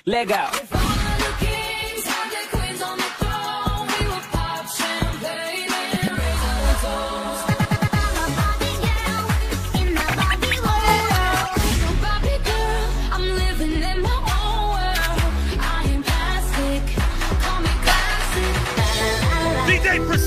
Let go. If all of the kings had their queens on the throne, we would pop champagne and raise our toast. I'm a Barbie girl in the Barbie world. I'm a Barbie girl, I'm living in my own world. I am plastic, call me classic. La, la, la, la. DJ